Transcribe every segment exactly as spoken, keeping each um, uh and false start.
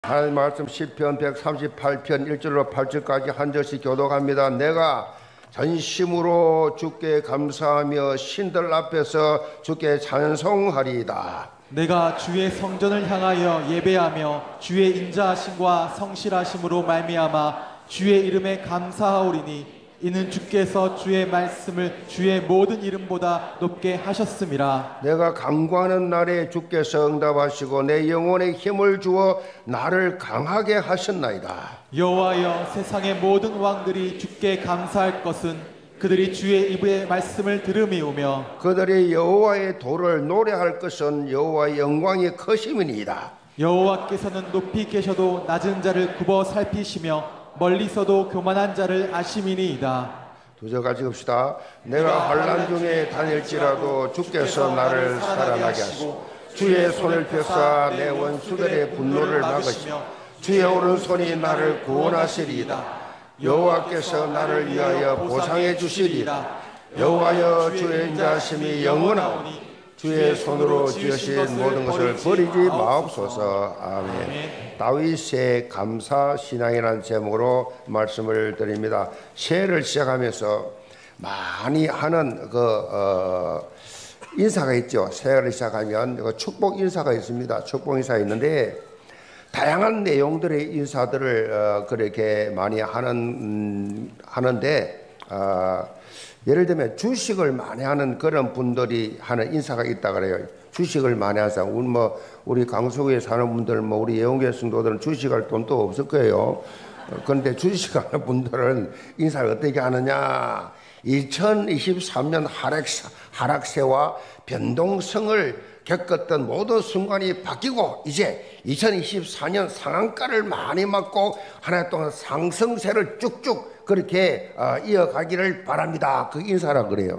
하나님 말씀 시편 백삼십팔 편 일 절로 팔 절까지 한 절씩 교독합니다. 내가 전심으로 주께 감사하며 신들 앞에서 주께 찬송하리이다. 내가 주의 성전을 향하여 예배하며 주의 인자하심과 성실하심으로 말미암아 주의 이름에 감사하오리니 이는 주께서 주의 말씀을 주의 모든 이름보다 높게 하셨음이라. 내가 간구하는 날에 주께서 응답하시고 내 영혼에 힘을 주어 나를 강하게 하셨나이다. 여호와여, 세상의 모든 왕들이 주께 감사할 것은 그들이 주의 입의 말씀을 들음이오며 그들이 여호와의 도를 노래할 것은 여호와의 영광이 크심이니이다. 여호와께서는 높이 계셔도 낮은 자를 굽어 살피시며 멀리서도 교만한 자를 아심이니이다. 두 절 같이 읍시다. 내가 환난 중에 다닐지라도 주께서 나를 살아나게 하시고 주의 손을 펴사 내 원수들의 분노를 막으시며 주의 오른손이 나를 구원하시리이다. 여호와께서 나를 위하여 보상해 주시리이다. 여호와여, 주의 인자하심이 영원하오니 주의 손으로 지으신 모든 것을 버리지 마옵소서. 아멘. 아멘. 다윗의 감사 신앙이라는 제목으로 말씀을 드립니다. 새해를 시작하면서 많이 하는 그 어, 인사가 있죠. 새해를 시작하면 그 축복 인사가 있습니다. 축복 인사가 있는데 다양한 내용들의 인사들을 어, 그렇게 많이 하는 음, 하는데. 어, 예를 들면 주식을 많이 하는 그런 분들이 하는 인사가 있다 그래요. 주식을 많이 하는 사람, 우리 뭐 우리 강서구에 사는 분들, 뭐 우리 예언교회 성도들은 주식할 돈도 없을 거예요. 그런데 주식하는 분들은 인사를 어떻게 하느냐? 이천이십삼 년 하락세, 하락세와 변동성을 겪었던 모든 순간이 바뀌고 이제 이천이십사 년 상한가를 많이 맞고 한 해 동안 상승세를 쭉쭉 그렇게 어, 이어가기를 바랍니다. 그 인사라 그래요.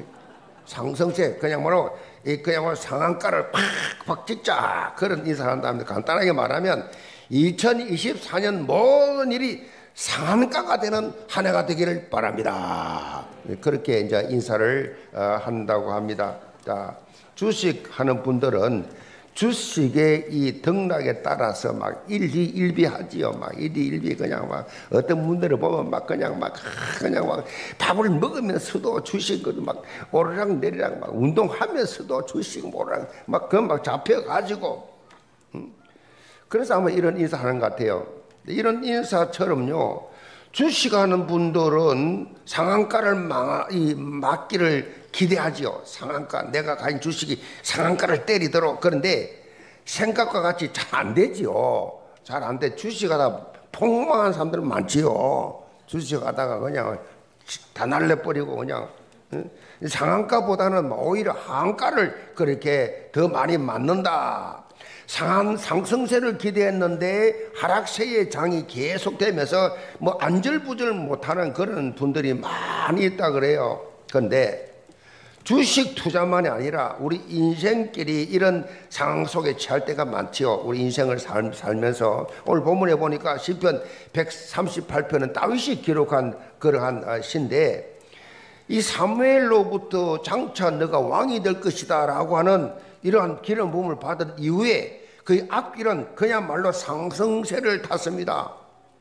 상승세 그냥 뭐로 그냥 뭐 상한가를 팍팍 찍자 그런 인사를 한다면 간단하게 말하면 이천이십사 년 모든 일이 상한가가 되는 한 해가 되기를 바랍니다. 그렇게 이제 인사를 어, 한다고 합니다. 자, 주식하는 분들은 주식의 이 등락에 따라서 막 일희일비하지요. 막 일희일비 그냥 막 어떤 분들을 보면 막 그냥 막 그냥 막 밥을 먹으면서도 주식을 막 오르락 내리락 막 운동하면서도 주식 오르락 막 그 막 잡혀가지고 음? 그래서 아마 이런 인사하는 것 같아요. 이런 인사처럼요. 주식하는 분들은 상한가를 막, 이, 막기를 기대하지요. 상한가, 내가 가진 주식이 상한가를 때리도록. 그런데 생각과 같이 잘 안 되지요. 잘 안 돼. 주식하다 폭망한 사람들은 많지요. 주식하다가 그냥 다 날려버리고 그냥. 응? 상한가보다는 오히려 하한가를 그렇게 더 많이 맞는다. 상한 상승세를 기대했는데 하락세의 장이 계속되면서 뭐 안절부절 못하는 그런 분들이 많이 있다 그래요. 그런데 주식 투자만이 아니라 우리 인생끼리 이런 상황 속에 처할 때가 많지요. 우리 인생을 살, 살면서 오늘 본문에 보니까 시편 백삼십팔 편은 다윗이 기록한 그러한 시인데 이 사무엘로부터 장차 너가 왕이 될 것이다 라고 하는 이러한 기름 부음을 받은 이후에 그 앞길은 그야말로 상승세를 탔습니다.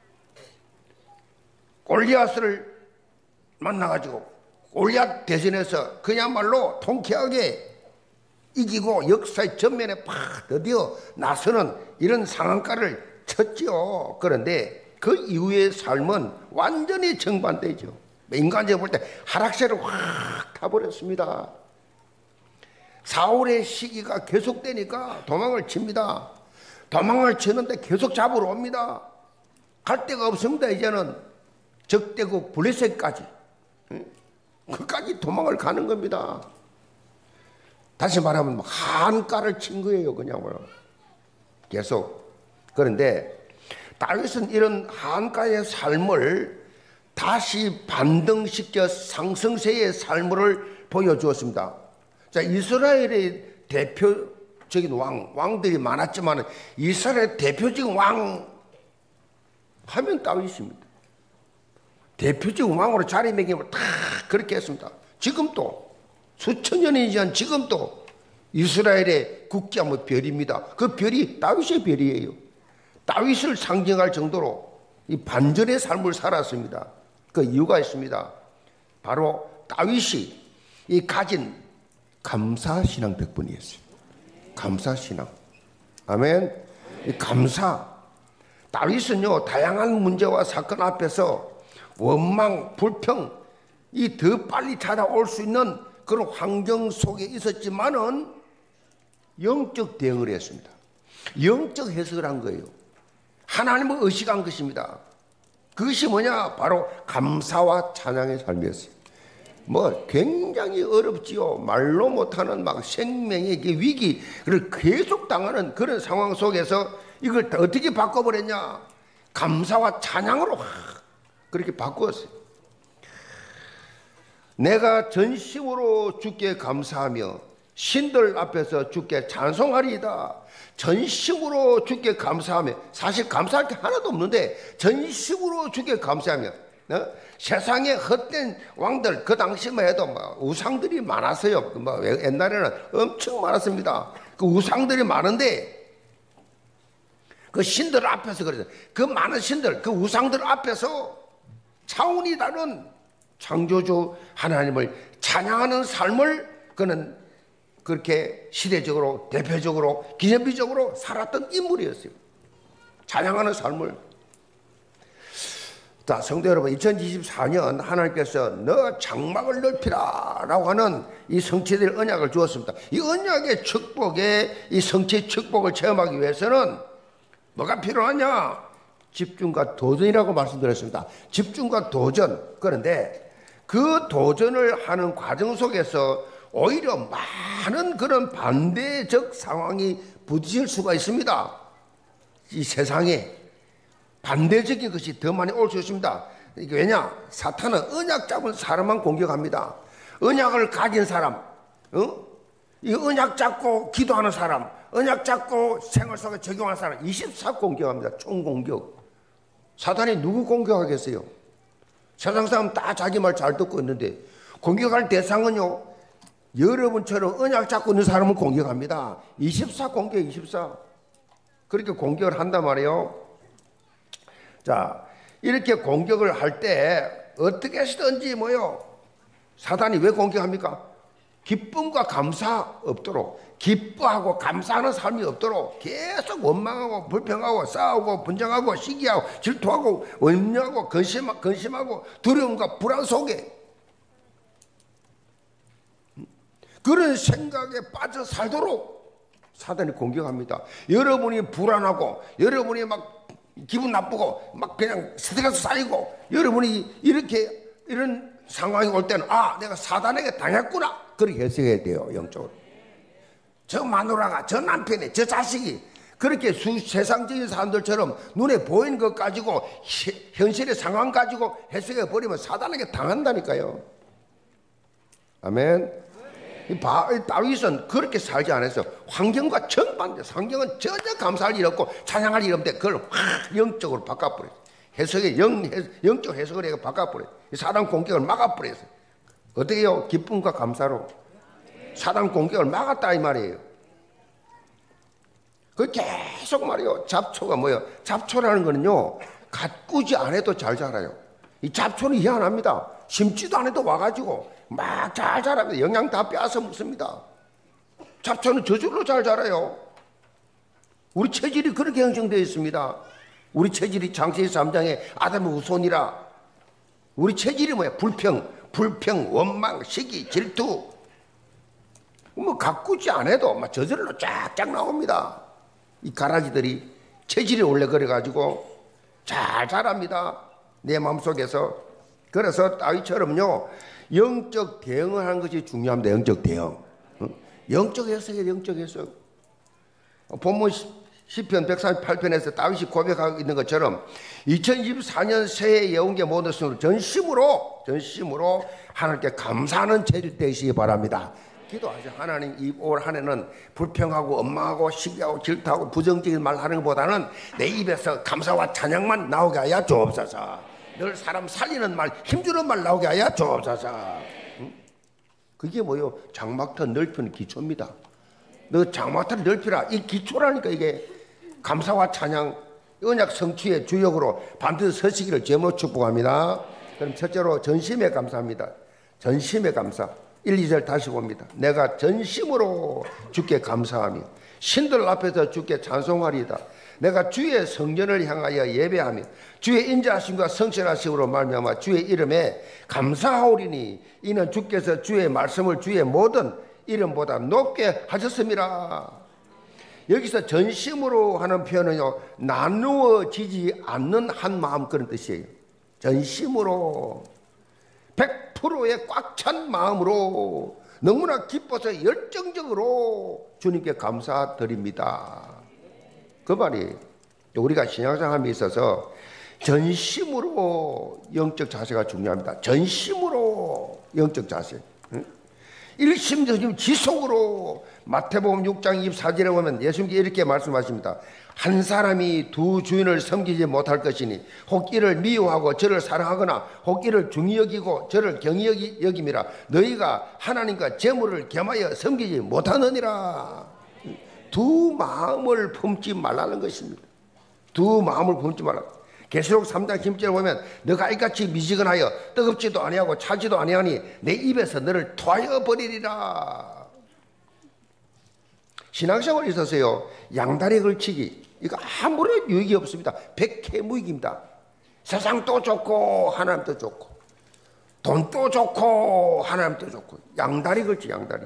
골리앗을 만나가지고 골리앗 대전에서 그야말로 통쾌하게 이기고 역사의 전면에 팍 드디어 나서는 이런 상한가를 쳤지요. 그런데 그 이후의 삶은 완전히 정반대죠. 인간적으로 볼 때 하락세를 확 타버렸습니다. 사울의 시기가 계속되니까 도망을 칩니다. 도망을 치는데 계속 잡으러 옵니다. 갈 데가 없습니다. 이제는 적대국 블레셋까지 그까지 도망을 가는 겁니다. 다시 말하면 한가를 친 거예요. 그냥 계속. 그런데 다윗은 이런 한가의 삶을 다시 반등시켜 상승세의 삶을 보여주었습니다. 자, 이스라엘의 대표적인 왕, 왕들이 많았지만 이스라엘의 대표적인 왕 하면 다윗입니다. 대표적인 왕으로 자리매김을 다 그렇게 했습니다. 지금도 수천 년이 지난 지금도 이스라엘의 국기가 뭐 별입니다. 그 별이 다윗의 별이에요. 다윗을 상징할 정도로 이 반전의 삶을 살았습니다. 그 이유가 있습니다. 바로 다윗이 이 가진 감사신앙 덕분이었어요. 감사신앙. 아멘. 이 감사. 다윗은요, 다양한 문제와 사건 앞에서 원망, 불평, 이 더 빨리 찾아올 수 있는 그런 환경 속에 있었지만은 영적 대응을 했습니다. 영적 해석을 한 거예요. 하나님을 의식한 것입니다. 그것이 뭐냐? 바로 감사와 찬양의 삶이었어요. 뭐 굉장히 어렵지요. 말로 못하는 막 생명의 위기를 계속 당하는 그런 상황 속에서 이걸 어떻게 바꿔버렸냐? 감사와 찬양으로 그렇게 바꾸었어요. 내가 전심으로 주께 감사하며 신들 앞에서 주께 찬송하리이다. 전심으로 주께 감사하며, 사실 감사할 게 하나도 없는데 전심으로 주께 감사하며, 어? 세상에 헛된 왕들, 그 당시만 해도 뭐 우상들이 많았어요. 뭐 옛날에는 엄청 많았습니다. 그 우상들이 많은데 그 신들 앞에서 그래서 그 많은 신들, 그 우상들 앞에서 차원이 다른 창조주 하나님을 찬양하는 삶을 그는 그렇게 시대적으로 대표적으로 기념비적으로 살았던 인물이었어요. 찬양하는 삶을. 자, 성도 여러분, 이천이십사 년 하나님께서 너 장막을 넓히라 라고 하는 이 성취될 언약을 주었습니다. 이 언약의 축복에 이 성취 축복을 체험하기 위해서는 뭐가 필요하냐? 집중과 도전이라고 말씀드렸습니다. 집중과 도전. 그런데 그 도전을 하는 과정 속에서 오히려 많은 그런 반대적 상황이 부딪힐 수가 있습니다. 이 세상에 반대적인 것이 더 많이 올 수 있습니다. 이게 왜냐? 사탄은 언약 잡은 사람만 공격합니다. 언약을 가진 사람, 어? 이 언약 잡고 기도하는 사람, 언약 잡고 생활 속에 적용하는 사람, 이십사 공격합니다. 총공격. 사탄이 누구 공격하겠어요? 세상 사람 다 자기 말 잘 듣고 있는데 공격할 대상은요, 여러분처럼 언약 잡고 있는 사람을 공격합니다. 이십사 공격, 이십사. 그렇게 공격을 한단 말이에요. 자, 이렇게 공격을 할 때 어떻게 하시든지 뭐요? 사단이 왜 공격합니까? 기쁨과 감사 없도록, 기뻐하고 감사하는 삶이 없도록 계속 원망하고 불평하고 싸우고 분쟁하고 시기하고 질투하고 원망하고 근심, 근심하고 두려움과 불안 속에 그런 생각에 빠져 살도록 사단이 공격합니다. 여러분이 불안하고 여러분이 막 기분 나쁘고 막 그냥 스트레스 쌓이고 여러분이 이렇게 이런 상황이 올 때는 아, 내가 사단에게 당했구나, 그렇게 해석해야 돼요. 영적으로. 저 마누라가, 저 남편이, 저 자식이 그렇게 수, 세상적인 사람들처럼 눈에 보이는 것 가지고 시, 현실의 상황 가지고 해석해 버리면 사단에게 당한다니까요. 아멘. 이 바, 이 다윗은 그렇게 살지 않았어요. 환경과 정반대. 환경은 전혀 감사할 일 없고 찬양할 일 없는데 그걸 확 영적으로 바꿔버렸어요. 해석에 영, 영적 해석을 해서 바꿔버렸어요. 사단 공격을 막아버렸어요. 어떻게 해요? 기쁨과 감사로 사단 공격을 막았다 이 말이에요. 그 계속 말이에요. 잡초가 뭐예요? 잡초라는 거는요, 가꾸지 않아도 잘 자라요. 이 잡초는 희한합니다. 심지도 않아도 와가지고 막 잘 자랍니다. 영양 다 빼앗아 먹습니다. 잡초는 저절로 잘 자라요. 우리 체질이 그렇게 형성되어 있습니다. 우리 체질이 창세기 삼 장에 아담의 후손이라. 우리 체질이 뭐야? 불평, 불평, 원망, 시기, 질투. 뭐 가꾸지 않아도 막 저절로 쫙쫙 나옵니다. 이 가라지들이 체질이 원래 그래가지고 잘 자랍니다. 내 마음속에서. 그래서 다윗처럼요, 영적 대응을 하는 것이 중요합니다. 영적 대응. 영적 해석이에요. 영적 해석. 본문 시편 백삼십팔 편에서 다윗이 고백하고 있는 것처럼 이천이십사 년 새해 예언계 모든 성도들 전심으로 전심으로 하나님께 감사하는 체질 되시기 바랍니다. 기도하죠. 하나님, 이 올 한 해는 불평하고 원망하고 시기하고 질투하고 부정적인 말 하는 것보다는 내 입에서 감사와 찬양만 나오게 하여 주옵소서. 늘 사람 살리는 말, 힘주는 말 나오게 하여 주옵소서. 응? 그게 뭐요? 장막터 넓히는 기초입니다. 너 장막터를 넓히라. 이 기초라니까. 이게 감사와 찬양, 언약 성취의 주역으로 반드시 서시기를 제목 축복합니다. 그럼 첫째로 전심에 감사합니다. 전심에 감사. 일, 이 절 다시 봅니다. 내가 전심으로 주께 감사하며 신들 앞에서 주께 찬송하리이다. 내가 주의 성전을 향하여 예배하며 주의 인자하심과 성실하심으로 말미암아 주의 이름에 감사하오리니 이는 주께서 주의 말씀을 주의 모든 이름보다 높게 하셨습니다. 여기서 전심으로 하는 표현은요, 나누어지지 않는 한 마음, 그런 뜻이에요. 전심으로 백 퍼센트의 꽉 찬 마음으로 너무나 기뻐서 열정적으로 주님께 감사드립니다. 그 말이 우리가 신앙생활에 있어서 전심으로 영적 자세가 중요합니다. 전심으로 영적 자세. 일심전심 지속으로. 마태복음 육 장 이십사 절에 보면 예수님께서 이렇게 말씀하십니다. 한 사람이 두 주인을 섬기지 못할 것이니 혹 이를 미워하고 저를 사랑하거나 혹 이를 중히 여기고 저를 경히 여김이라. 너희가 하나님과 재물을 겸하여 섬기지 못하느니라. 두 마음을 품지 말라는 것입니다. 두 마음을 품지 말라. 계시록 삼 장 십 절에 보면 너가 이같이 미지근하여 뜨겁지도 아니하고 차지도 아니하니 내 입에서 너를 토하여 버리리라. 신앙생활에 있어서요, 양다리 걸치기 이거 아무런 유익이 없습니다. 백해무익입니다. 세상도 좋고 하나님도 좋고 돈도 좋고 하나님도 좋고 양다리 걸치 양다리.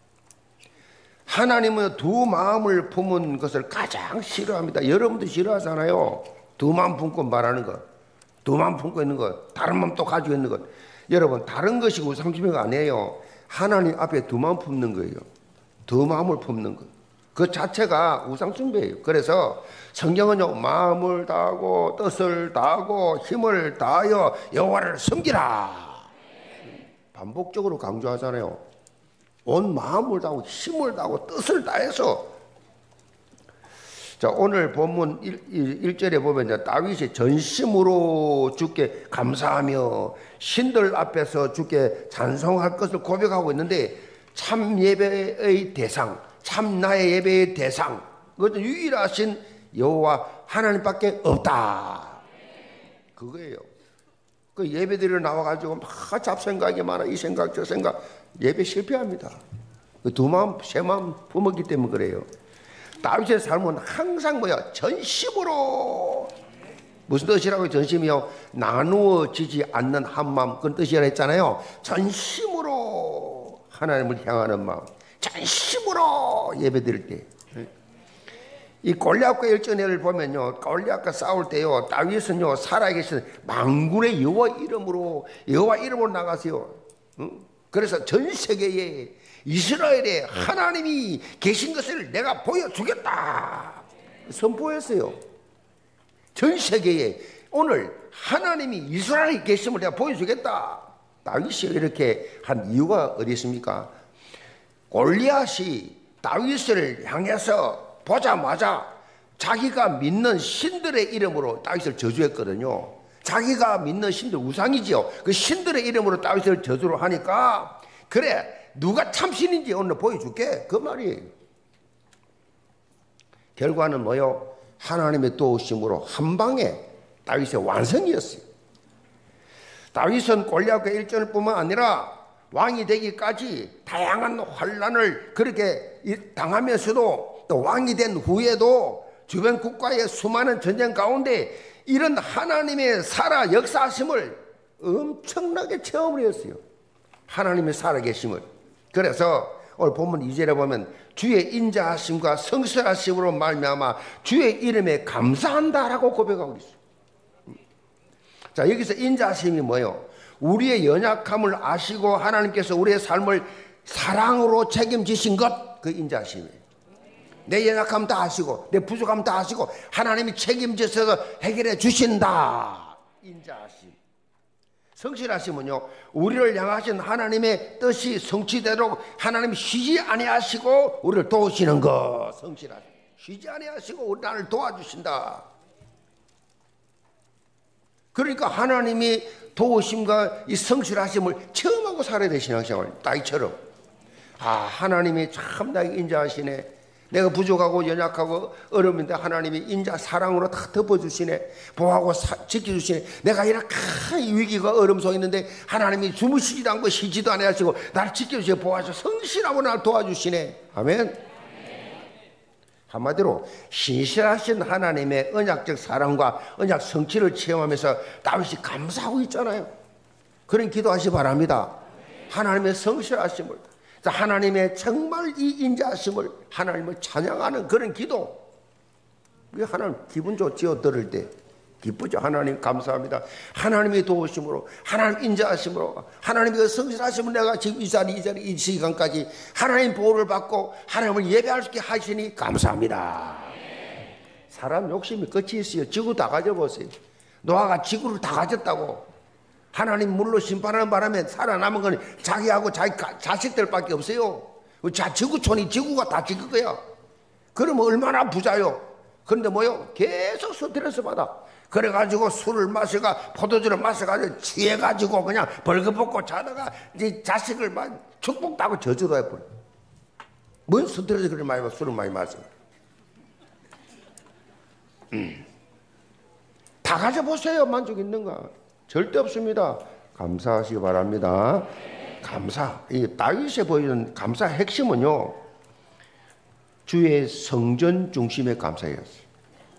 하나님은 두 마음을 품은 것을 가장 싫어합니다. 여러분도 싫어하잖아요. 두 마음 품고 말하는 것, 두 마음 품고 있는 것, 다른 마음 또 가지고 있는 것. 여러분, 다른 것이 우상숭배가 아니에요. 하나님 앞에 두 마음 품는 거예요. 두 마음을 품는 것, 그 자체가 우상숭배예요. 그래서 성경은요, 마음을 다하고 뜻을 다하고 힘을 다하여 여호와를 섬기라 반복적으로 강조하잖아요. 온 마음을 다하고 힘을 다하고 뜻을 다해서. 자, 오늘 본문 일 절에 보면 다윗이 전심으로 주께 감사하며 신들 앞에서 주께 찬송할 것을 고백하고 있는데, 참 예배의 대상, 참 나의 예배의 대상, 그것은 유일하신 여호와 하나님밖에 없다. 그거예요. 그 예배드리러 나와가지고 막 잡생각이 많아. 이 생각 저 생각. 예배 실패합니다. 그 두 마음 세 마음 품었기 때문에 그래요. 다윗의 삶은 항상 뭐야? 전심으로. 무슨 뜻이라고? 전심이요, 나누어지지 않는 한 마음, 그런 뜻이라 했잖아요. 전심으로 하나님을 향하는 마음, 전심으로 예배드릴 때. 이 골리앗과 일전회를 보면요, 골리앗과 싸울 때요, 다윗은요, 살아계신 만군의 여호와 이름으로 여호와 이름으로 나가세요. 응? 그래서 전 세계에 이스라엘에 하나님이 계신 것을 내가 보여주겠다 선포했어요. 전 세계에 오늘 하나님이 이스라엘에 계심을 내가 보여주겠다. 다윗이 이렇게 한 이유가 어디 있습니까? 골리앗이 다윗을 향해서 보자마자 자기가 믿는 신들의 이름으로 다윗을 저주했거든요. 자기가 믿는 신들, 우상이지요. 그 신들의 이름으로 다윗을 저주를 하니까, 그래 누가 참신인지 오늘 보여줄게, 그 말이에요. 결과는 뭐요? 하나님의 도우심으로 한 방에 다윗의 완성이었어요. 다윗은 골리앗과 일전뿐만 아니라 왕이 되기까지 다양한 환난을 그렇게 당하면서도, 또 왕이 된 후에도 주변 국가의 수많은 전쟁 가운데 이런 하나님의 살아 역사하심을 엄청나게 체험을 했어요. 하나님의 살아계심을. 그래서 오늘 본문 이 절에 보면 주의 인자하심과 성실하심으로 말미암아 주의 이름에 감사한다라고 고백하고 있어요. 자, 여기서 인자하심이 뭐예요? 우리의 연약함을 아시고 하나님께서 우리의 삶을 사랑으로 책임지신 것, 그 인자하심이에요. 내 연약함 다 아시고 내 부족함 다 아시고 하나님이 책임져서 해결해 주신다. 인자하심. 성실하심은요, 우리를 향하신 하나님의 뜻이 성취되도록 하나님이 쉬지 아니하시고 우리를 도우시는 것. 성실하심. 쉬지 아니하시고 우리 나를 도와주신다. 그러니까 하나님이 도우심과 이 성실하심을 체험하고 살아야 돼, 신앙생활. 다윗처럼. 아, 하나님이 참 나에게 인자하시네. 내가 부족하고 연약하고 어려운데 하나님이 인자 사랑으로 다 덮어주시네. 보호하고 사, 지켜주시네. 내가 이렇게 위기가 어려움 속에 있는데 하나님이 주무시지도 않고 쉬지도 않아 하시고 나를 지켜주시고 보호하셔 성실하고 나를 도와주시네. 아멘. 한마디로 신실하신 하나님의 언약적 사랑과 언약 성취를 체험하면서 다윗이 감사하고 있잖아요. 그런 기도하시 바랍니다. 하나님의 성실하심을, 하나님의 정말 이 인자하심을, 하나님을 찬양하는 그런 기도. 하나님 기분 좋지요. 들을 때 기쁘죠. 하나님 감사합니다. 하나님의 도우심으로, 하나님 인자하심으로, 하나님의 성실하심으로 내가 지금 이 자리 이 자리 이 시간까지 하나님 보호를 받고 하나님을 예배할 수 있게 하시니 감사합니다. 사람 욕심이 끝이 있어요. 지구 다 가져보세요. 노아가 지구를 다 가졌다고. 하나님 물로 심판하는 바람에 살아남은 건 자기하고 자기 자식들밖에 없어요. 자, 지구촌이 지구가 다 지구 거야. 그러면 얼마나 부자요. 그런데 뭐요? 계속 스트레스 받아. 그래가지고 술을 마셔가 포도주를 마셔가지고 취해가지고 그냥 벌거벗고 자다가 이제 자식을 막 축복도 하고 저주도 해버려. 뭔 스트레스 그렇게 많이 받아. 술을 많이 마셔. 음. 다 가져보세요. 만족 있는가? 절대 없습니다. 감사하시기 바랍니다. 감사. 이 다윗에 보이는 감사의 핵심은요, 주의 성전 중심의 감사였어요.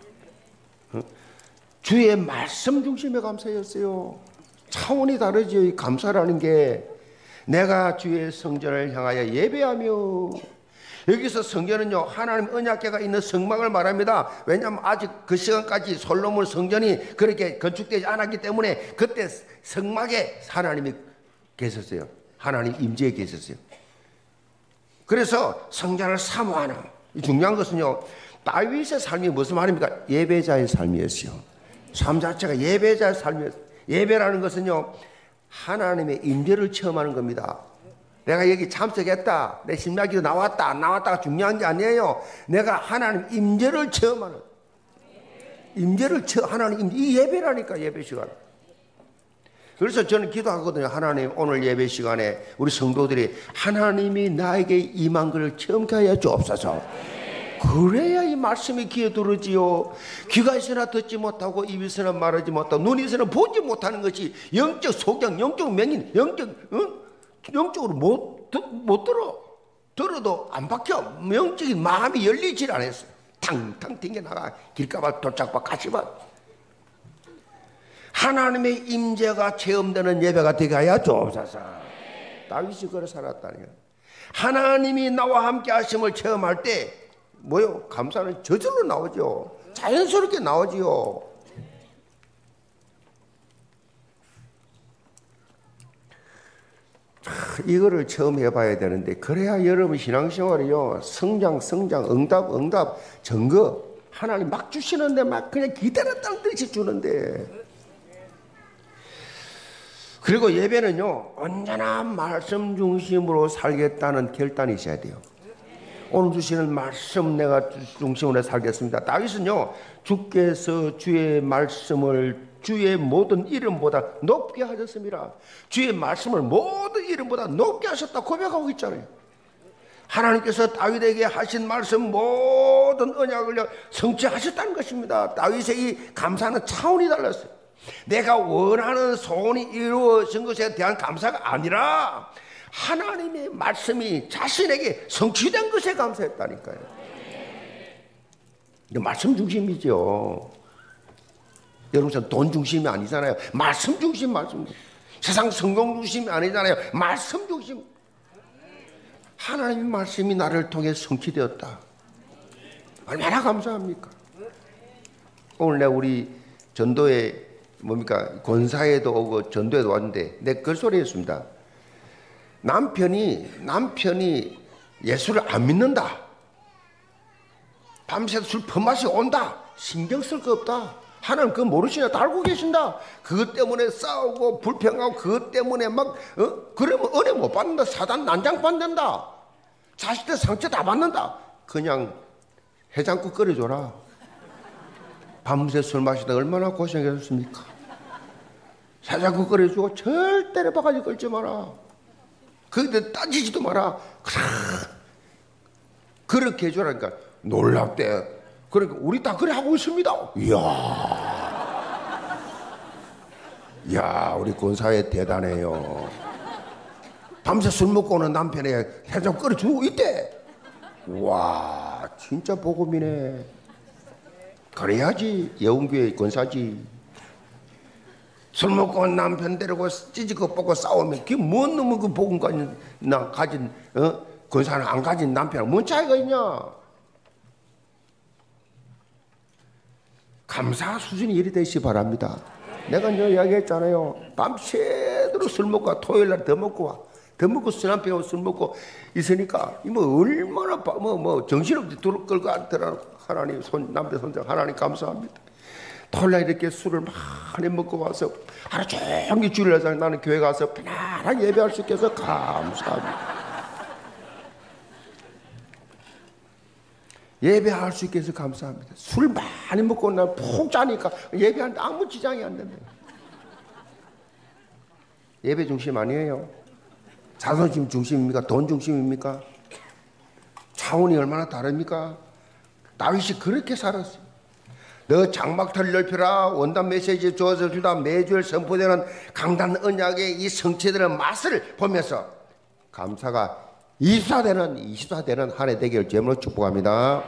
주의 말씀 중심의 감사였어요. 차원이 다르죠. 이 감사라는 게 내가 주의 성전을 향하여 예배하며, 여기서 성전은요 하나님 언약궤가 있는 성막을 말합니다. 왜냐하면 아직 그 시간까지 솔로몬 성전이 그렇게 건축되지 않았기 때문에 그때 성막에 하나님이 계셨어요. 하나님 임재에 계셨어요. 그래서 성전을 사모하는, 중요한 것은요 다윗의 삶이 무슨 말입니까? 예배자의 삶이었어요. 삶 자체가 예배자의 삶이었어요. 예배라는 것은요 하나님의 임재를 체험하는 겁니다. 내가 여기 참석했다, 내 심야기도 나왔다 안 나왔다가 중요한 게 아니에요. 내가 하나님 임재를 체험하는, 임재를 체험, 하나님 임재, 이 예배라니까. 예배 시간. 그래서 저는 기도하거든요. 하나님 오늘 예배 시간에 우리 성도들이 하나님이 나에게 임한 것을 체험케 하여 주옵소서. 그래야 이 말씀이 귀에 들어지요. 귀가 있으나 듣지 못하고 입이 있으나 말하지 못하고 눈이 있으나 보지 못하는 것이 영적 소경, 영적 맹인, 영적 응? 영적으로 못, 못 들어. 들어도 안 박혀. 영적인 마음이 열리질 않았어요. 탕탕 튕겨나가 길가봐 도착봐 가시봐. 하나님의 임재가 체험되는 예배가 되게 하여 주옵소서. 다윗이 그래 살았다니요. 하나님이 나와 함께 하심을 체험할 때 뭐요? 감사는 저절로 나오죠. 자연스럽게 나오지요. 이거를 처음 해봐야 되는데, 그래야 여러분 신앙생활이요 성장 성장 응답 응답 증거 하나님 막 주시는데 막 그냥 기다렸다는 듯이 주는데. 그리고 예배는요 언제나 말씀 중심으로 살겠다는 결단이 있어야 돼요. 오늘 주시는 말씀 내가 중심으로 살겠습니다. 다윗은요 주께서 주의 말씀을 주의 모든 이름보다 높게 하셨습니다. 주의 말씀을 모든 이름보다 높게 하셨다 고백하고 있잖아요. 하나님께서 다윗에게 하신 말씀 모든 언약을 성취하셨다는 것입니다. 다윗의 이 감사는 차원이 달랐어요. 내가 원하는 소원이 이루어진 것에 대한 감사가 아니라 하나님의 말씀이 자신에게 성취된 것에 감사했다니까요. 말씀 중심이죠. 여러분 돈 중심이 아니잖아요. 말씀 중심, 말씀. 세상 성공 중심이 아니잖아요. 말씀 중심. 하나님의 말씀이 나를 통해 성취되었다. 얼마나 감사합니까? 오늘 내가 우리 전도에 뭡니까 권사에도 오고 전도에도 왔는데 내 그 소리 했습니다. 남편이 남편이 예수를 안 믿는다. 밤새 술 퍼마시고 온다. 신경 쓸 거 없다. 하나님 그거 모르시냐? 다 알고 계신다. 그것 때문에 싸우고 불평하고 그것 때문에 막 어? 그러면 은혜 못 받는다. 사단 난장 받는다. 자식들 상처 다 받는다. 그냥 해장국 끓여줘라. 밤새 술 마시다 얼마나 고생했습니까? 해장국 끓여주고 절대로 바가지 걸지 마라. 거기다 따지지도 마라. 그렇게 해주라니까. 놀랍대. 그러니까 우리 다 그래 하고 있습니다. 이야. 이야, 우리 권사회 대단해요. 밤새 술 먹고 오는 남편에 해장 끓여주고 있대. 와, 진짜 복음이네. 그래야지 여운교회 권사지. 술 먹고 온 남편 데리고 찌지고 뽑고 싸우면 그게 뭔 놈의 그 복음까지 나 가진 어? 권사는 안 가진 남편은 뭔 차이가 있냐. 감사 수준이 이리 되시기 바랍니다. 내가 너 이야기했잖아요. 밤새도록 술 먹고 토요일날 더 먹고 와. 더 먹고 술 한 병 술 먹고 있으니까 뭐 얼마나 뭐뭐 뭐 정신없이 두루 끌고 앉더라. 하나님 손 남편 손자 하나님 감사합니다. 토요일날 이렇게 술을 많이 먹고 와서 하루 종일 주일날 나는 교회 가서 편안하게 예배할 수 있게 해서 감사합니다. 예배할 수 있게 해서 감사합니다. 술 많이 먹고 나 푹 자니까 예배하는데 아무 지장이 안 된다. 예배 중심 아니에요. 자존심 중심입니까? 돈 중심입니까? 차원이 얼마나 다릅니까? 다윗이 그렇게 살았어요. 너 장막터를 넓혀라. 원단 메시지 주어져 주다 매주일 선포되는 강단 언약의 이 성취되는 맛을 보면서 감사가 이십사되는 이십사되는 한 해 되기를 주님으로 축복합니다.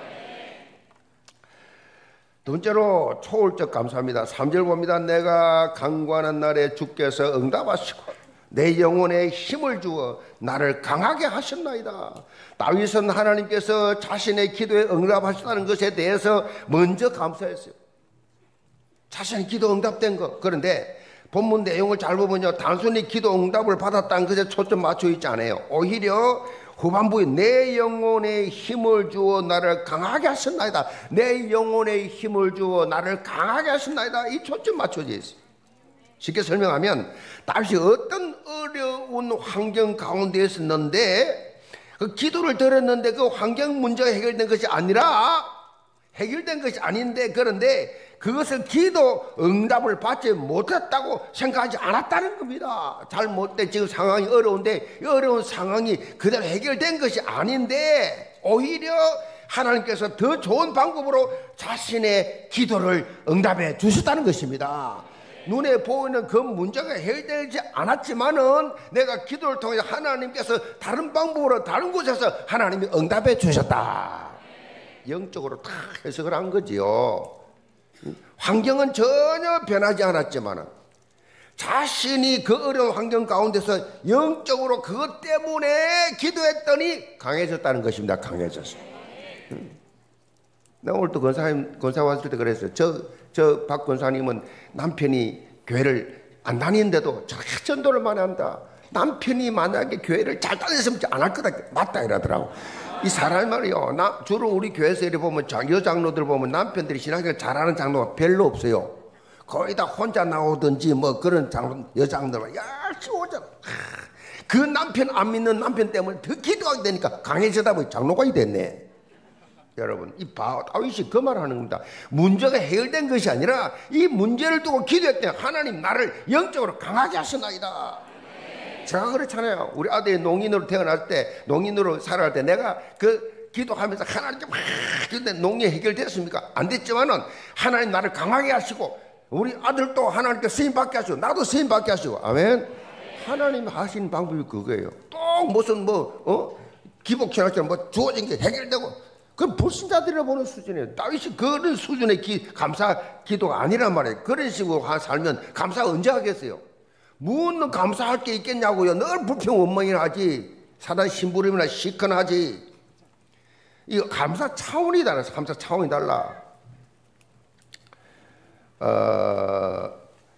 두 번째로 초월적 감사합니다. 삼 절 봅니다. 내가 강구하는 날에 주께서 응답하시고 내 영혼에 힘을 주어 나를 강하게 하셨나이다. 다윗은 하나님께서 자신의 기도에 응답하셨다는 것에 대해서 먼저 감사했어요. 자신의 기도 응답된 것. 그런데 본문 내용을 잘 보면요, 단순히 기도 응답을 받았다는 것에 초점 맞춰 있지 않아요. 오히려 후반부에 내 영혼에 힘을 주어 나를 강하게 하셨나이다. 내 영혼에 힘을 주어 나를 강하게 하셨나이다. 이 초점 맞춰져 있어요. 쉽게 설명하면 다윗이 어떤 어려운 환경 가운데 있었는데 그 기도를 드렸는데 그 환경 문제가 해결된 것이 아니라 해결된 것이 아닌데 그런데 그것을 기도 응답을 받지 못했다고 생각하지 않았다는 겁니다. 잘못된 지금 상황이 어려운데 이 어려운 상황이 그대로 해결된 것이 아닌데 오히려 하나님께서 더 좋은 방법으로 자신의 기도를 응답해 주셨다는 것입니다. 눈에 보이는 그 문제가 해결되지 않았지만은 내가 기도를 통해 하나님께서 다른 방법으로 다른 곳에서 하나님이 응답해 주셨다. 영적으로 다 해석을 한 거지요. 환경은 전혀 변하지 않았지만 자신이 그 어려운 환경 가운데서 영적으로 그것 때문에 기도했더니 강해졌다는 것입니다. 강해졌어요. 나 오늘 또 권사님, 권사 왔을 때 그랬어요. 저, 저 박 권사님은 남편이 교회를 안 다니는데도 저 전도를 많이 한다. 남편이 만약에 교회를 잘 다녔으면 안 할 거다. 맞다 이러더라고. 이 사람이 말이요. 나, 주로 우리 교회에서 이렇게 보면 여장로들 보면 남편들이 신학을 잘하는 장로가 별로 없어요. 거의 다 혼자 나오든지 뭐 그런 장로, 여장로들만 열심히 오잖아. 그 남편 안 믿는 남편 때문에 더 기도하게 되니까 강해지다 보니 장로가 됐네. 여러분, 이 바, 다윗이 그 말을 하는 겁니다. 문제가 해결된 것이 아니라 이 문제를 두고 기도했더니 하나님 나를 영적으로 강하게 하셨나이다. 제가 그렇잖아요. 우리 아들이 농인으로 태어날 때, 농인으로 살아갈 때 내가 그 기도하면서 하나님께 막 기도했는데 농이 해결됐습니까? 안 됐지만은 하나님 나를 강하게 하시고 우리 아들도 하나님께 쓰임받게 하시고 나도 쓰임받게 하시고 아멘. 하나님이 하신 방법이 그거예요. 또 무슨 뭐 어? 기복신학처럼 뭐 주어진 게 해결되고 그건 불신자들이라 보는 수준이에요. 다윗이 그런 수준의 기, 감사 기도가 아니란 말이에요. 그런 식으로 살면 감사 언제 하겠어요? 무슨 감사할 게 있겠냐고요. 늘 불평 원망이나 하지. 사단 심부름이나 시큰하지. 이거 감사 차원이 달라. 감사 차원이 달라. 어,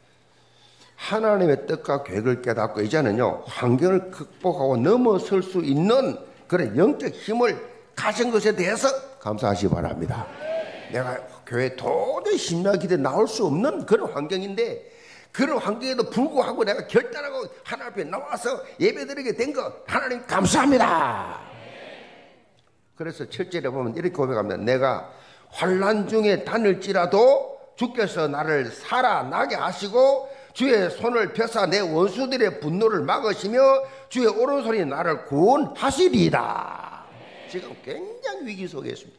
하나님의 뜻과 계획을 깨닫고 이제는요 환경을 극복하고 넘어설 수 있는 그런 영적 힘을 가진 것에 대해서 감사하시기 바랍니다. 내가 교회 도저히 심야 기도에 나올 수 없는 그런 환경인데 그런 환경에도 불구하고 내가 결단하고 하나님 앞에 나와서 예배드리게 된 거 하나님 감사합니다. 그래서 칠 절에 보면 이렇게 고백합니다. 내가 환난 중에 다닐지라도 주께서 나를 살아나게 하시고 주의 손을 펴사 내 원수들의 분노를 막으시며 주의 오른손이 나를 구원하시리이다. 지금 굉장히 위기 속에 있습니다.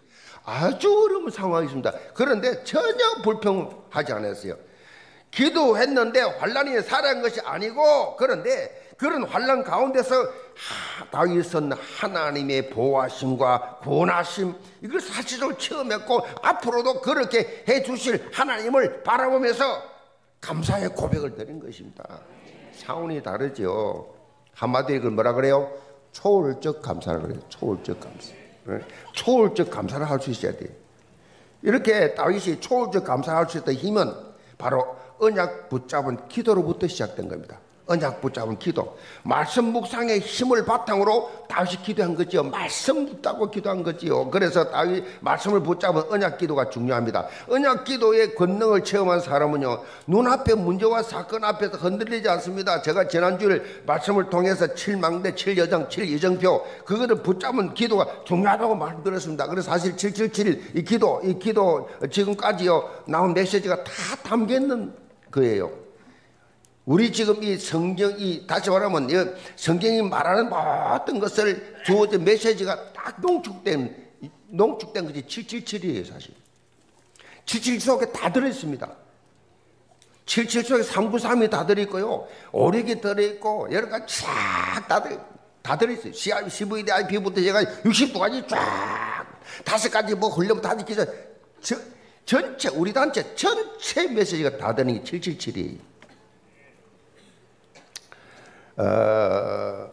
아주 어려운 상황이 있습니다. 그런데 전혀 불평하지 않았어요. 기도했는데 환란이 살아난 것이 아니고, 그런데 그런 환란 가운데서 하, 다윗은 하나님의 보호하심과 구원하심, 이걸 사실적으로 체험했고 앞으로도 그렇게 해주실 하나님을 바라보면서 감사의 고백을 드린 것입니다. 차원이 다르죠. 한마디로 이걸 뭐라 그래요? 초월적 감사라 그래요. 초월적 감사. 초월적 감사를 할 수 있어야 돼요. 이렇게 다윗이 초월적 감사를 할 수 있던 힘은 바로 언약 붙잡은 기도로부터 시작된 겁니다. 언약 붙잡은 기도, 말씀 묵상의 힘을 바탕으로 다윗이 기도한 거지요. 말씀 붙잡고 기도한 거지요. 그래서 다윗 말씀을 붙잡은 언약 기도가 중요합니다. 언약 기도의 권능을 체험한 사람은요, 눈앞의 문제와 사건 앞에서 흔들리지 않습니다. 제가 지난주에 말씀을 통해서 칠망대, 칠여정, 칠이정표 그거를 붙잡은 기도가 중요하다고 말씀드렸습니다. 그래서 사실 칠칠칠 이 기도, 이 기도 지금까지요 나온 메시지가 다 담겨 있는 거예요. 우리 지금 이 성경이, 다시 말하면 성경이 말하는 모든 것을 주어진 메시지가 딱 농축된, 농축된 것이 칠칠칠이에요, 사실. 칠칠칠 속에 다 들어있습니다. 칠칠 속에 삼구삼이 다 들어있고요, 오륙이 들어있고, 여러 가지 쫙 다, 다 들어있어요. 씨브이디아이피부터 제가 육십구 가지 쫙, 다섯 가지 뭐 흘려면 다 느끼죠. 전체, 우리 단체 전체 메시지가 다 되는 게 칠칠칠이에요. 어,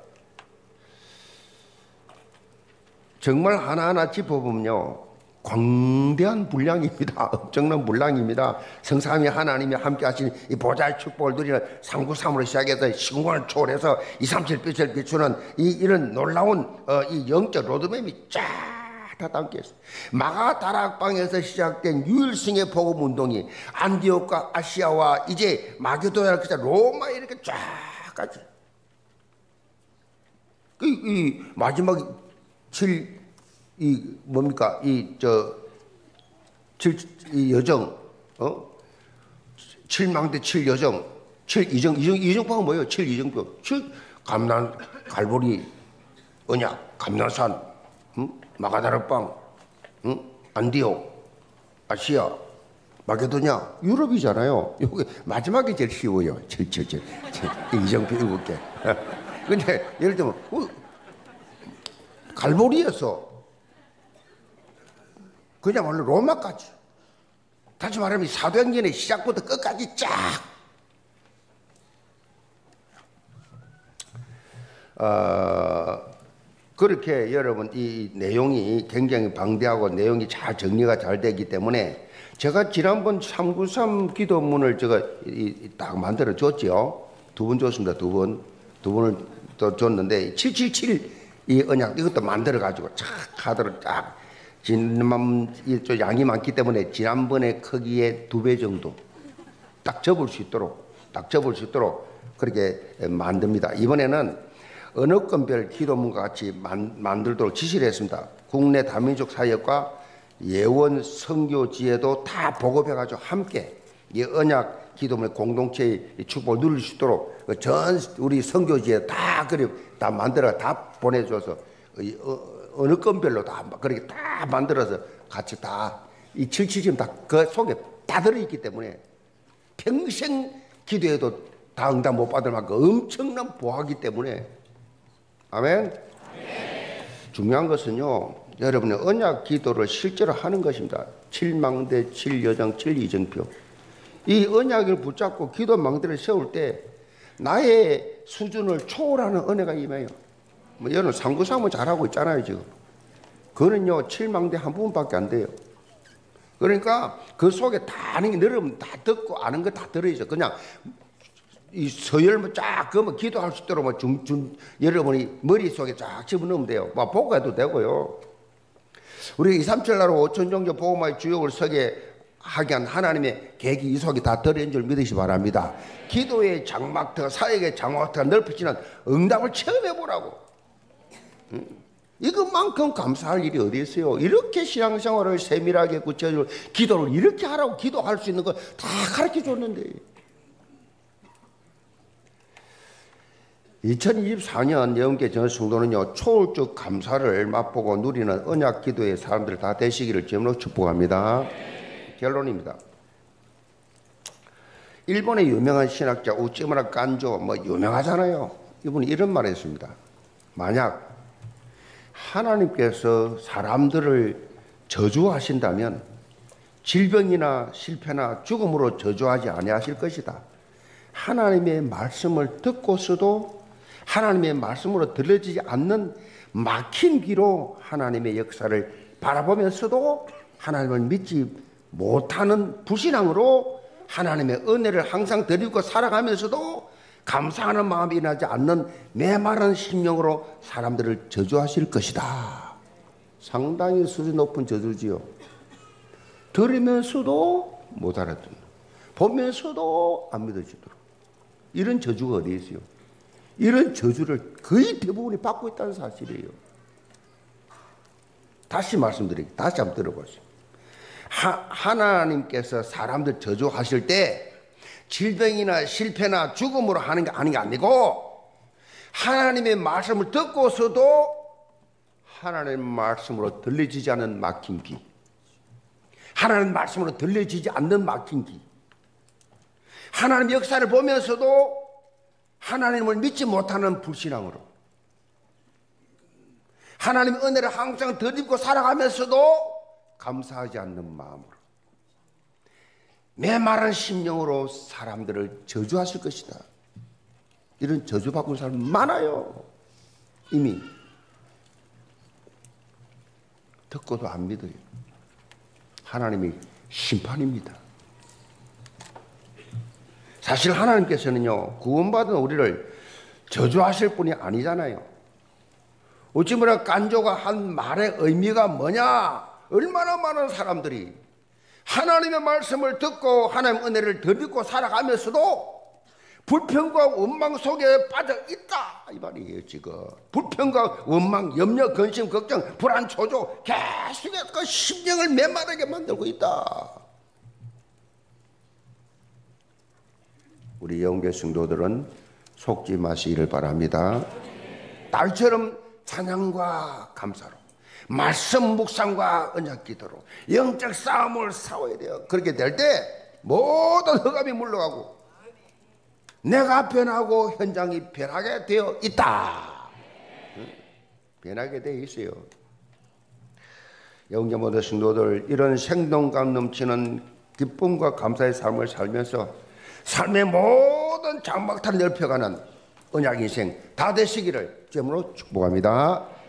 정말 하나하나 짚어보면요, 광대한 분량입니다. 엄청난 분량입니다. 성삼위 하나님이 함께 하신 이 보좌의 축복을 누리는 삼구삼으로 시작해서 시공간을 초월해서 이삼칠 빛을 비추는 이, 이런 놀라운 어, 이 영적 로드맵이 쫙 다 담겨 있어요. 마가 다락방에서 시작된 유일성의 복음 운동이 안디옥과 아시아와 이제 마게도냐, 로마 이렇게 쫙 가지. 이, 이 마지막 칠, 이 뭡니까? 이 저 칠, 이 여정, 어? 칠망대 칠 여정, 칠 이정, 이정, 이정표가 뭐예요? 칠 이정표, 칠 감난, 갈보리, 언약, 감난산, 응? 마가다락방, 응? 안디옥, 아시아, 마게도냐, 유럽이잖아요. 여기 마지막에 제일 쉬워요. 칠, 칠, 칠, 이정표 일곱 개. 근데 예를 들면 어, 갈보리에서 그야말로 로마까지, 다시 말하면 사도행전의 시작부터 끝까지 쫙 어, 그렇게 여러분 이 내용이 굉장히 방대하고 내용이 잘 정리가 잘 되기 때문에 제가 지난번 삼구삼 기도문을 제가 이, 이, 딱 만들어 줬죠. 두 번 줬습니다. 두 번. 두 번을 또 줬는데 칠칠칠 이 언약 이것도 만들어 가지고 착 카드를 쫙, 지난 양이 많기 때문에 지난번의 크기의 두 배 정도 딱 접을 수 있도록 딱 접을 수 있도록 그렇게 만듭니다. 이번에는 언어권별 기도문과 같이 만, 만들도록 지시를 했습니다. 국내 다민족 사역과 예원 선교지에도 다 보급해 가지고 함께 이 언약 기도문의 공동체의 축복을 누릴 수 있도록 전 우리 선교지에 다 그리 다 만들어 다 보내줘서 어느 건별로 다 그렇게 다 만들어서 같이 다 이 칠칠점 다 그 속에 다 들어있기 때문에 평생 기도해도 다 응답 못 받을 만큼 엄청난 보하기 때문에 아멘. 아멘. 중요한 것은요, 여러분의 언약 기도를 실제로 하는 것입니다. 칠망대, 칠여정, 칠이정표. 이 언약을 붙잡고 기도 망대를 세울 때 나의 수준을 초월하는 은혜가 임해요. 뭐 여러분 삼구삼은 잘하고 있잖아요 지금. 그거는요 칠망대 한 부분밖에 안 돼요. 그러니까 그 속에 다 아는 게 늘으면 다 듣고 아는 거 다 들어있어. 그냥 이 서열만 쫙 그으면 기도할 수 있도록 뭐 중, 중, 여러분이 머릿속에 쫙 집어넣으면 돼요. 뭐 보고 해도 되고요. 우리 이삼칠나로 오천종교 보호마의 주역을 서게 하게 한 하나님의 계획이 이 속에 다 들어있는 줄 믿으시 바랍니다. 기도의 장막터, 사역의 장막터가 넓혀지는 응답을 체험해보라고. 음? 이것만큼 감사할 일이 어디 있어요? 이렇게 신앙생활을 세밀하게 구체적으로 기도를 이렇게 하라고 기도할 수 있는 거 다 가르쳐 줬는데. 이천이십사 년 예언계 전 성도는요, 초월적 감사를 맛보고 누리는 언약 기도의 사람들 다 되시기를 주님으로 축복합니다. 결론입니다. 일본의 유명한 신학자 우찌무라 깐조, 뭐 유명하잖아요. 이분이 이런 말을 했습니다. 만약 하나님께서 사람들을 저주하신다면 질병이나 실패나 죽음으로 저주하지 아니하실 것이다. 하나님의 말씀을 듣고서도 하나님의 말씀으로 들려지지 않는 막힌 귀로 하나님의 역사를 바라보면서도 하나님을 믿지 못하는 불신앙으로 하나님의 은혜를 항상 드리고 살아가면서도 감사하는 마음이 나지 않는 메마른 심령으로 사람들을 저주하실 것이다. 상당히 수준 높은 저주지요. 들으면서도 못 알아듣는, 보면서도 안 믿어지도록. 이런 저주가 어디 있어요? 이런 저주를 거의 대부분이 받고 있다는 사실이에요. 다시 말씀드릴게요. 다시 한번 들어보세요. 하, 하나님께서 사람들 저주하실 때 질병이나 실패나 죽음으로 하는 게 아닌 게 아니고 하나님의 말씀을 듣고서도 하나님의 말씀으로 들려지지 않는 막힌 귀, 하나님의 말씀으로 들려지지 않는 막힌 귀, 하나님의 역사를 보면서도 하나님을 믿지 못하는 불신앙으로, 하나님의 은혜를 항상 덧입고 살아가면서도 감사하지 않는 마음으로, 메마른 심령으로 사람들을 저주하실 것이다. 이런 저주받고 있는 사람 많아요. 이미 듣고도 안 믿어요. 하나님이 심판입니다. 사실 하나님께서는요, 구원받은 우리를 저주하실 분이 아니잖아요. 우찌무라 깐조가 한 말의 의미가 뭐냐? 얼마나 많은 사람들이 하나님의 말씀을 듣고 하나님의 은혜를 덧입고 살아가면서도 불평과 원망 속에 빠져 있다, 이 말이에요. 지금 불평과 원망, 염려, 근심, 걱정, 불안, 초조 계속해서 그 심령을 메마르게 만들고 있다. 우리 영계 성도들은 속지 마시기를 바랍니다. 달처럼 찬양과 감사로, 말씀 묵상과 언약 기도로 영적 싸움을 싸워야 돼요. 그렇게 될 때 모든 흑암이 물러가고 내가 변하고 현장이 변하게 되어 있다. 변하게 되어 있어요. 영계 모든 성도들, 이런 생동감 넘치는 기쁨과 감사의 삶을 살면서 삶의 모든 장막탄을 넓혀가는 언약 인생 다 되시기를 주님으로 축복합니다.